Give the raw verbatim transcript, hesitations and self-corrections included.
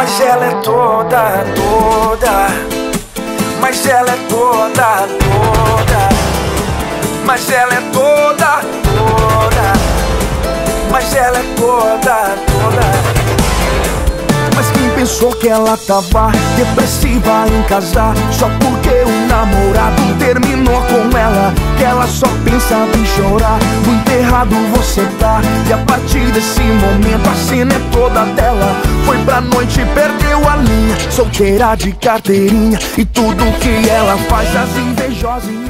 Mas ela é toda, toda. Mas ela é toda, toda. Mas ela é toda, toda. Mas ela é toda, toda. Mas quem pensou que ela tava depressiva em casar só porque o namorado terminou com ela? Que ela só pensava em chorar. Muito errado você tá. E a partir desse momento a cena é toda dela. Foi pra noite e perdeu a linha, solteira de carteirinha. E tudo que ela faz as invejosas